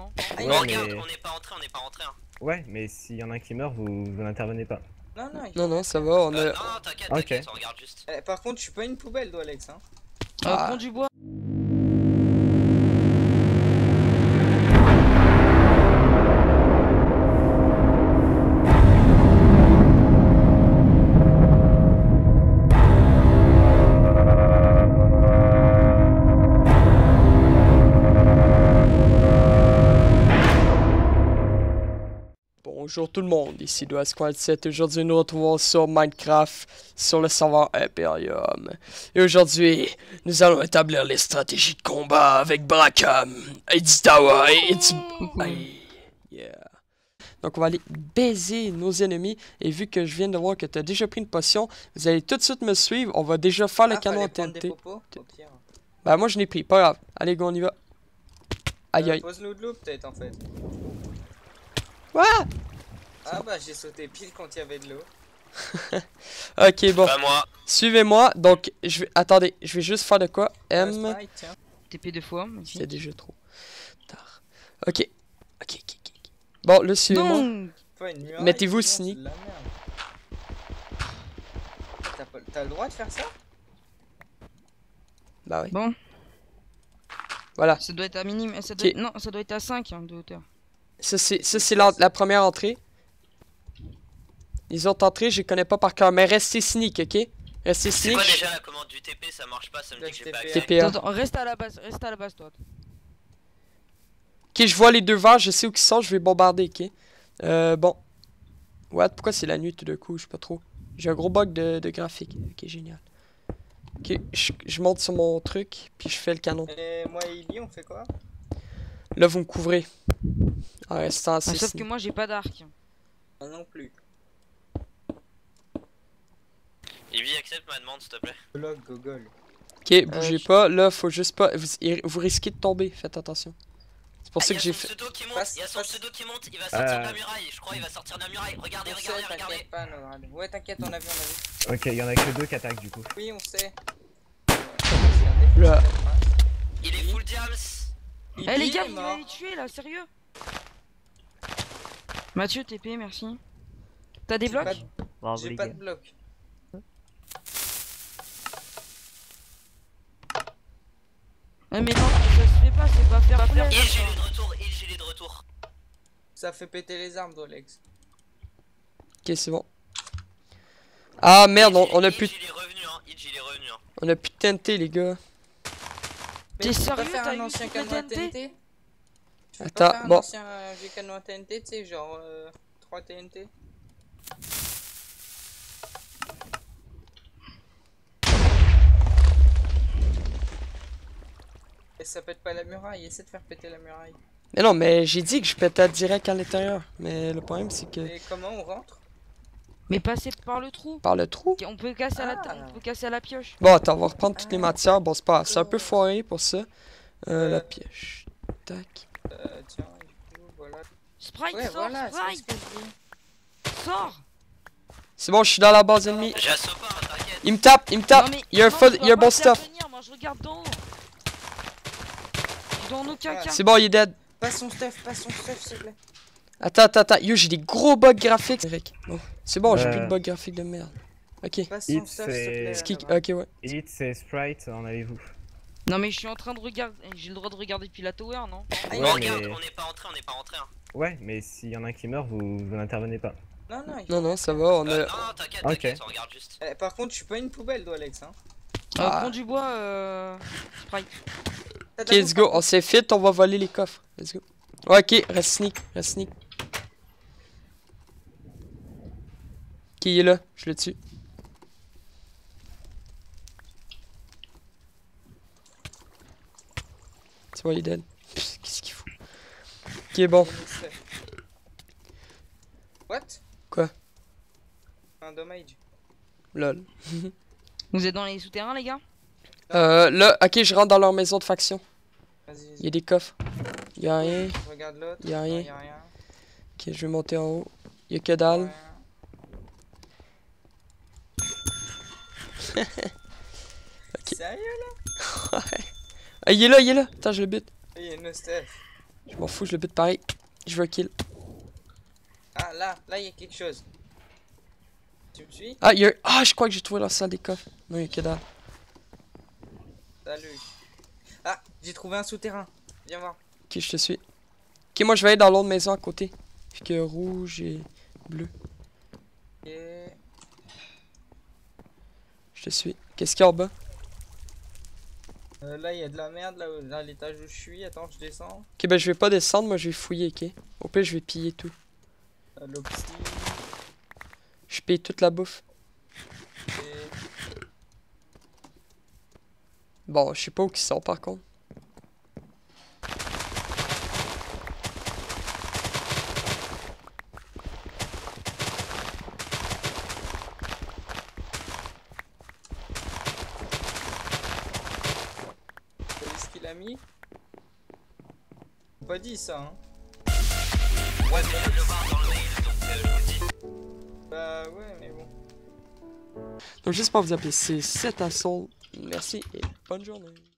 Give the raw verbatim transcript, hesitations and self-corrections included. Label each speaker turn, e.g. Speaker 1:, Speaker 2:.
Speaker 1: non?
Speaker 2: Ouais,
Speaker 3: Non, regarde,
Speaker 2: mais...
Speaker 3: on n'est pas entré, on n'est pas entré. Hein.
Speaker 2: Ouais, mais s'il y en a un qui meurt, vous, vous n'intervenez pas.
Speaker 4: Non, non,
Speaker 1: Non, non, ça va, on
Speaker 3: Euh,
Speaker 1: a...
Speaker 3: non, non, t'inquiète,
Speaker 2: Ok.
Speaker 3: t'inquiète, on regarde juste.
Speaker 4: Eh, par contre, je suis pas une poubelle, toi, Alex. Hein.
Speaker 1: Euh,
Speaker 5: Ah.
Speaker 1: prends du bois. Bonjour tout le monde, ici Doa Squad sept. Aujourd'hui, nous nous retrouvons sur Minecraft, sur le serveur Imperium. Et aujourd'hui, nous allons établir les stratégies de combat avec Brackham, Editawa et It's... Yeah. Donc, on va aller baiser nos ennemis. Et vu que je viens de voir que tu as déjà pris une potion, vous allez tout de suite me suivre. On va déjà faire le
Speaker 4: Ah,
Speaker 1: canon
Speaker 4: fallait
Speaker 1: en
Speaker 4: prendre
Speaker 1: T N
Speaker 4: des
Speaker 1: T.
Speaker 4: popos, au pire.
Speaker 1: Bah, moi, je n'ai pris, pas grave. Allez, go, on y va. Aïe,
Speaker 4: Euh,
Speaker 1: aïe.
Speaker 4: Pose l'eau de l'eau, peut-être, en fait.
Speaker 1: What?
Speaker 4: Ah bah, j'ai sauté pile quand il y avait de l'eau.
Speaker 1: Ok, bon.
Speaker 3: Pas moi.
Speaker 1: Suivez-moi. Donc, je vais... Attendez, je vais juste faire de quoi?
Speaker 4: Euh,
Speaker 1: M...
Speaker 4: Sprite, tiens.
Speaker 5: T P deux fois.
Speaker 1: C'est déjà trop tard. Ok. Ok, ok, ok. ok. Bon, là, suivez-moi.
Speaker 5: Non.
Speaker 4: Pas une muraille,
Speaker 1: Mettez-vous
Speaker 4: sinon,
Speaker 1: sneak.
Speaker 4: c'est de la merde. T'as pas- T'as le droit de faire ça?
Speaker 1: Bah oui.
Speaker 5: Bon,
Speaker 1: Voilà.
Speaker 5: ça doit être à minimum. Ça doit
Speaker 1: Ok.
Speaker 5: être... Non, ça doit être à cinq hein, de hauteur.
Speaker 1: Ça, c'est ça, c'est la, la première entrée. Les autres entrées, je les connais pas par cœur. Mais restez sneak, ok? Restez
Speaker 3: C'est
Speaker 1: sneak.
Speaker 3: quoi déjà la commande du T P? Ça marche pas, ça me dit que j'ai pas
Speaker 4: T P A.
Speaker 3: accès.
Speaker 1: T P A.
Speaker 5: Attends, attends, reste à la base, reste à la base, toi.
Speaker 1: Ok, je vois les deux verts, je sais où ils sont, je vais bombarder, ok? Euh, bon. What? Pourquoi c'est la nuit tout d'un coup? Je sais pas trop. J'ai un gros bug de, de graphique. Ok, génial. Ok, je, je monte sur mon truc, puis je fais le canon.
Speaker 4: Et moi et Illy, on fait quoi?
Speaker 1: Là, vous me couvrez. En restant
Speaker 5: Ah,
Speaker 1: assez
Speaker 5: sauf
Speaker 1: sneak.
Speaker 5: que moi j'ai pas d'arc.
Speaker 4: Moi non plus.
Speaker 3: Ivy, accepte ma demande, s'il te plaît.
Speaker 4: Log, gogol.
Speaker 1: Ok, bougez
Speaker 5: je-
Speaker 1: pas. Là, faut juste pas. Vous, vous risquez de tomber, faites attention. C'est pour
Speaker 3: Ah,
Speaker 1: ça
Speaker 3: y
Speaker 1: que
Speaker 3: a
Speaker 1: j'ai
Speaker 3: son
Speaker 1: fait.
Speaker 3: pseudo qui monte,
Speaker 4: Passe,
Speaker 3: il y a son
Speaker 4: passe.
Speaker 3: pseudo qui monte, il va sortir
Speaker 2: Euh.
Speaker 3: de la muraille, je crois, il va sortir de la muraille. Regardez,
Speaker 4: On
Speaker 3: regardez,
Speaker 4: sait,
Speaker 3: regardez.
Speaker 4: t'inquiète pas, Noran. Ouais, t'inquiète, on a vu, on a vu.
Speaker 2: Ok, il y en a que deux qui attaquent du coup.
Speaker 4: Oui, on sait.
Speaker 1: Là.
Speaker 3: Il est full diams.
Speaker 4: Illy
Speaker 5: Eh les gars,
Speaker 4: est
Speaker 5: vous
Speaker 4: mort.
Speaker 5: allez les tuer là, sérieux? Mathieu, T P, merci. T'as des
Speaker 4: J'ai
Speaker 5: blocs?
Speaker 4: pas de-
Speaker 6: Bravo
Speaker 4: J'ai
Speaker 6: les
Speaker 4: pas
Speaker 6: gars.
Speaker 4: de bloc.
Speaker 5: Eh, mais non, ça se fait pas, c'est pas faire faire.
Speaker 3: Il gilet de retour, il gilet de retour.
Speaker 4: Ça fait péter les armes, toi, Alex.
Speaker 1: Ok, c'est bon. Ah merde, on, on a plus,
Speaker 3: Il est revenu, hein, il est revenu. Hein.
Speaker 1: on a plus de T N T, les gars.
Speaker 5: T'es
Speaker 4: Mais tu peux pas
Speaker 5: sérieux,
Speaker 4: faire
Speaker 5: t'as
Speaker 4: un
Speaker 5: eu
Speaker 4: ancien
Speaker 5: toutes
Speaker 4: canon
Speaker 5: les
Speaker 4: à T N T? Tu peux pas
Speaker 1: Attends,
Speaker 4: faire un
Speaker 1: bon.
Speaker 4: ancien euh, vieux canon à T N T, tu sais, genre euh, trois T N T? Et ça pète pas la muraille, essaie de faire péter la muraille.
Speaker 1: Mais non, mais j'ai dit que je pétais direct à l'intérieur. Mais le problème, c'est que
Speaker 4: Et comment on rentre?
Speaker 5: Mais passer par le trou.
Speaker 1: par le trou.
Speaker 5: Ok, on peut casser à la,
Speaker 4: Ah.
Speaker 5: on peut casser à la pioche.
Speaker 1: Bon, attends, on va reprendre toutes les matières. Bon, c'est pas grave, c'est un peu foiré pour ça. Euh, la pioche. Tac.
Speaker 4: Euh, tiens, du coup, voilà.
Speaker 5: Sprite,
Speaker 4: Ouais,
Speaker 5: sors,
Speaker 4: voilà, c'est
Speaker 5: Sprite,
Speaker 4: ce que je dis.
Speaker 5: sors.
Speaker 1: C'est bon, je suis dans la base ennemie.
Speaker 3: J'ai assaut pas, hein, t'inquiète.
Speaker 1: Il me tape, il me tape.
Speaker 5: Non, mais-
Speaker 1: Il y a un,
Speaker 5: non,
Speaker 1: fo-
Speaker 5: je
Speaker 1: il
Speaker 5: dois
Speaker 1: y a un
Speaker 5: pas
Speaker 1: bon
Speaker 5: te faire
Speaker 1: stuff.
Speaker 5: venir, moi je regarde dans. Je dois en aucun
Speaker 4: Ah.
Speaker 5: cas.
Speaker 1: C'est bon, il est dead.
Speaker 4: Passe son stuff, passe son stuff, s'il te plaît.
Speaker 1: Attends, attends, attends. Yo, j'ai des gros bugs graphiques. Eric. Bon, c'est bon, j'ai
Speaker 2: Euh.
Speaker 1: plus de bugs graphiques de merde. Ok.
Speaker 4: Passe son
Speaker 2: Hit,
Speaker 4: stuff, s'il te plaît.
Speaker 2: c'est-
Speaker 1: Ski-
Speaker 4: là-bas.
Speaker 1: Ok, ouais.
Speaker 2: Hit, c'est Sprite, en avez-vous?
Speaker 5: Non mais je suis en train de regarder. J'ai le droit de regarder depuis la tower, non?
Speaker 4: Ah,
Speaker 2: Ouais,
Speaker 3: Bon,
Speaker 4: il-
Speaker 3: regarde,
Speaker 2: mais-
Speaker 3: on n'est pas entré, on n'est pas entré. Hein.
Speaker 2: Ouais, mais s'il y en a un qui meurt, vous, vous n'intervenez pas.
Speaker 4: Non, non, il
Speaker 1: Non, non, ça va, on
Speaker 3: Euh,
Speaker 1: a.
Speaker 3: non, non, t'inquiète,
Speaker 2: Ok.
Speaker 3: t'inquiète, on regarde juste.
Speaker 4: Eh, par contre, je suis pas une poubelle, toi, Alex. Hein.
Speaker 5: Euh,
Speaker 1: Ah.
Speaker 5: prends du bois, euh. Sprite.
Speaker 4: T'as de
Speaker 1: Ok,
Speaker 4: la
Speaker 1: let's
Speaker 4: bouffe,
Speaker 1: go.
Speaker 4: par
Speaker 1: On s'est fit, on va voler les coffres. Let's go. Ouais, ok, reste sneak, reste sneak. Ok, il est là, je le tue. Tu vois, il est dead. Pff, qu'est-ce qu'il fout? Ok, bon.
Speaker 4: contre. What?
Speaker 1: Quoi?
Speaker 4: Un dommage.
Speaker 1: Lol.
Speaker 5: Vous êtes dans les souterrains, les gars?
Speaker 1: Euh, là, ok, je rentre dans leur maison de faction.
Speaker 4: Vas-y,
Speaker 1: Il y a
Speaker 4: vas-y.
Speaker 1: des coffres. Il y a rien.
Speaker 4: Regarde l'autre.
Speaker 1: Y a rien.
Speaker 4: Non, y a rien.
Speaker 1: Ok, je vais monter en haut. Il y a que dalle.
Speaker 4: Rien.
Speaker 1: Ok.
Speaker 4: Sérieux?
Speaker 1: Ouais. Ah, il est là, il est là. Attends, je le bute.
Speaker 4: Il y a une stuff.
Speaker 1: Je m'en fous, je le bute pareil. Je veux un kill.
Speaker 4: Ah, là, là, il y a quelque chose. Tu me suis?
Speaker 1: Ah, il y a... Ah, je crois que j'ai trouvé l'ensemble des coffres. Non, il y a que dalle.
Speaker 4: Salut. Ah, j'ai trouvé un souterrain. Viens voir.
Speaker 1: Ok, je te suis. Ok, moi je vais aller dans l'autre maison à côté. Puis que rouge et bleu.
Speaker 4: Ok.
Speaker 1: Je te suis. Qu'est-ce qu'il y a en bas?
Speaker 4: Euh, là, il y a de la merde là, où- à l'étage où je suis. Attends, je descends.
Speaker 1: Ok, ben je vais pas descendre, moi je vais fouiller, ok? Au pire, je vais piller tout.
Speaker 4: Euh, L'opti.
Speaker 1: Je paye toute la bouffe.
Speaker 4: Et...
Speaker 1: Bon, je sais pas où ils sont par contre.
Speaker 4: T'as vu ce qu'il a mis? Pas dit ça, hein.
Speaker 3: Ouais, mais je viens de le voir dans le mail, donc euh, je vous le dis.
Speaker 4: Bah ouais, mais bon.
Speaker 1: Donc juste pour vous appeler, c'est sept Assault. Merci et bonne journée.